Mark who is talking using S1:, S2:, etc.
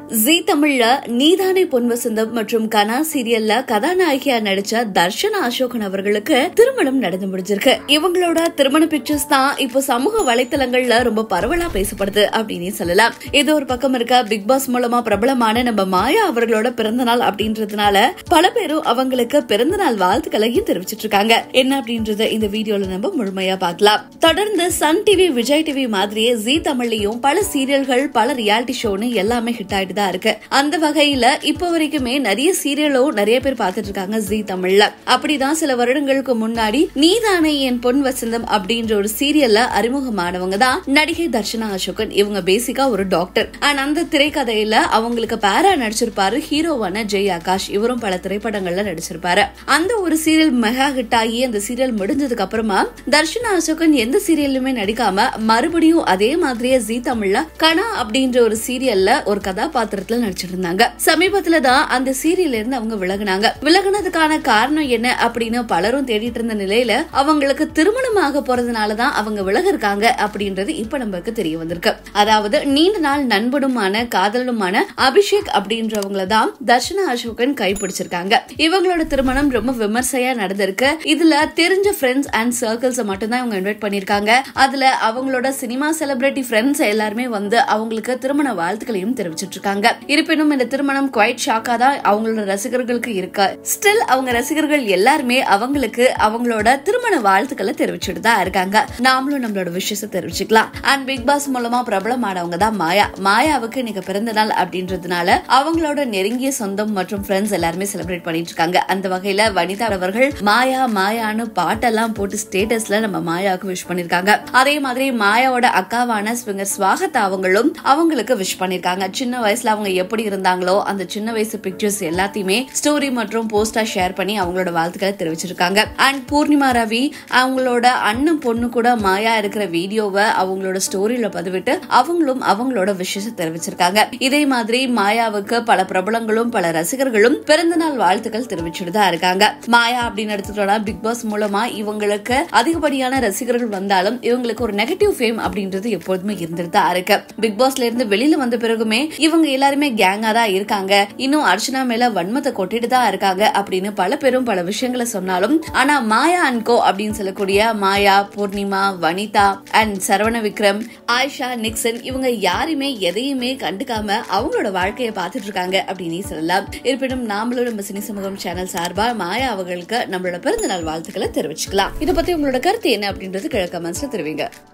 S1: ஜீ தமிழ்ல நீதானே பொன் வசந்தம் மற்றும் கனா சீரியல்ல கதாநாயகியா நடிச்ச தர்ஷனா அசோகன் அவர்களுக்கு திருமணம் நடந்து முடிஞ்சிருக்கு. இவங்களோட திருமண பிக்சர்ஸ் தான் இப்போ சமூக வலைத்தளங்கள்ல ரொம்ப பரவலா பேசப்படுது அப்படின்னு சொல்லலாம். இது ஒரு பக்கம் இருக்க, பிக் பாஸ் மூலமா பிரபலமான நம்ம மாயா அவர்களோட பிறந்த நாள் அப்படின்றதுனால பல பேரும் அவங்களுக்கு பிறந்த நாள் வாழ்த்துக்களையும் தெரிவிச்சிட்டு இருக்காங்க. என்ன அப்படின்றத இந்த வீடியோல நம்ம முழுமையா பார்க்கலாம். தொடர்ந்து சன் டிவி, விஜய் டிவி மாதிரியே ஜீ தமிழ்லயும் பல சீரியல்கள், பல ரியாலிட்டி ஷோன்னு எல்லாமே ஹிட் ஆயிட்டு இருக்கு. அந்த வகையில இப்ப வரைக்குமே நிறைய சீரியலும் நிறைய பேர் பார்த்துட்டு இருக்காங்க ஜீ தமிழ்ல. அப்படிதான் சில வருடங்களுக்கு முன்னாடி நீதானே என் பொன் வசந்தம் அப்படின்ற ஒரு சீரியல்ல அறிமுகமானவங்க தான் நடிகை தர்ஷனா அசோகன். இவங்க பேசிக்கா ஒரு டாக்டர். அண்ட் அந்த திரைக்கதையில அவங்களுக்கு பேரா நடிச்சிருப்பாரு ஹீரோவான ஜெய் ஆகாஷ். இவரும் பல திரைப்படங்கள்ல நடிச்சிருப்பாரு. அந்த ஒரு சீரியல் மெகா ஹிட் ஆகி அந்த சீரியல் முடிஞ்சதுக்கு அப்புறமா தர்ஷனா அசோகன் எந்த சீரியலுமே நடிக்காம மறுபடியும் அதே மாதிரியே ஜீ தமிழ்ல கனா அப்படின்ற ஒரு சீரியல்ல ஒரு கதாபாத்திரத்துல நடிச்சிட்டு இருந்தாங்க. சமீபத்துல தான் அந்த சீரியல்ல இருந்து அவங்க விலகினாங்க. விலகினதுக்கான காரணம் என்ன அப்படின்னு பலரும் தேடிட்டு இருந்த நிலையில அவங்களுக்கு திருமணமாக போறதுனாலதான் அவங்க விலகிருக்காங்க அப்படின்றது இப்ப நமக்கு தெரிய வந்திருக்கு. அதாவது நீண்ட நாள் நண்பனுமான காதலனுமான அபிஷேக் அப்படின்றவங்கள தான் தர்ஷனா அசோகன் கைப்பிடிச்சிருக்காங்க. இவங்களோட திருமணம் ரொம்ப விமர்சையா நடந்திருக்கு. இதுல தெரிஞ்ச ஃப்ரெண்ட்ஸ் அண்ட் சர்க்கிள்ஸ் மட்டும் தான் இவங்க இன்வைட் பண்ணிருக்காங்க. அதுல அவங்களோட சினிமா செலிபிரிட்டி ஃப்ரெண்ட்ஸ் எல்லாருமே வந்து அவங்களுக்கு திருமண வாழ்த்துக்களையும் தெரிவிச்சிட்டு இருக்காங்க. இருப்பினும் இந்த திருமணம் குவைட் ஷாக்கா தான் அவங்களோட ரசிகர்களுக்கு இருக்கு. ஸ்டில் அவங்க ரசிகர்கள் எல்லாருமே அவங்களுக்கு அவங்களோட திருமண வாழ்த்துக்களை தெரிவிச்சுட்டு தான் இருக்காங்க. நாமளும் நம்மளோட விஷயத்தை தெரிவிச்சுக்கலாம். அண்ட் பிக் பாஸ் மூலமா பிரபலமானவங்க தான் மாயா. மாயாவுக்கு இன்னைக்கு பிறந்த நாள் அப்படின்றதுனால அவங்களோட நெருங்கிய சொந்தம் மற்றும் ஃப்ரெண்ட்ஸ் எல்லாருமே செலிப்ரேட் பண்ணிட்டு இருக்காங்க. அந்த வகையில வனிதா அவர்கள் மாயா மாயான்னு பாட்டெல்லாம் போட்டு ஸ்டேட்டஸ்ல நம்ம மாயாவுக்கு விஷ் பண்ணிருக்காங்க. அதே மாதிரி மாயாவோட அக்காவான ஸ்விங்கர் ஸ்வாகத் அவங்களும் அவங்களுக்கு விஷ் பண்ணிருக்காங்க. சின்ன வயசுல அவங்க எப்படி இருந்தாங்களோ அந்த சின்ன வயசு பிக்சர்ஸ் எல்லாத்தையுமே ஸ்டோரி மற்றும் போஸ்டா ஷேர் பண்ணி அவங்களோட வாழ்த்துக்களை தெரிவிச்சிருக்காங்க. அண்ட் பூர்ணிமா ரவி அவங்களோட அண்ணன் பொண்ணு கூட மாயா இருக்கிற வீடியோவை அவங்களோட ஸ்டோரியில பதிவிட்டு அவங்களும் அவங்களோட விஷயத்தை தெரிவிச்சிருக்காங்க. இதே மாதிரி மாயாவுக்கு பல பிரபலங்களும் பல ரசிகர்களும் பிறந்த நாள் வாழ்த்துக்கள் தெரிவிச்சுட்டு தான் இருக்காங்க. மாயா அப்படின்னு எடுத்துட்டோம்னா பிக் பாஸ் மூலமா இவங்களுக்கு அதிகப்படியான ரசிகர்கள் வந்தாலும் இவங்களுக்கு ஒரு நெகட்டிவ் ஃபேம் அப்படின்றது எப்போதுமே இருந்துட்டு தான் இருக்கு. பிக் பாஸ்ல இருந்து வெளியில வந்த பிறகுமே இவங்க எல்லாருமே கேங்கா தான் இருக்காங்க. இன்னும் அர்ச்சனா மேல வன்மத்தை கொட்டிட்டு தான் இருக்காங்க அப்படின்னு பல பேரும் பல விஷயங்களை சொன்னாலும், ஆனா மாயா அண்ட் கோ அப்படின்னு சொல்லக்கூடிய மாயா, பூர்ணிமா, வனிதா அண்ட் சரவண விக்ரம், ஆயிஷா, நிக்சன் இவங்க யாருமே எதையுமே கண்டுக்காம அவங்களோட வாழ்க்கையை பார்த்துட்டு இருக்காங்க அப்படின்னு சொல்லலாம். இருப்பினும் நாமளும் நம்ம சினி சமூகம் சேனல் சார்பா மாயா அவர்களுக்கு நம்மளோட பிறந்த நாள் வாழ்த்துக்களை தெரிவிச்சுக்கலாம். இதை பத்தி உங்களோட கருத்து என்ன அப்படின்றது கீழே கமெண்ட்ஸ்ல தெரிவிங்க.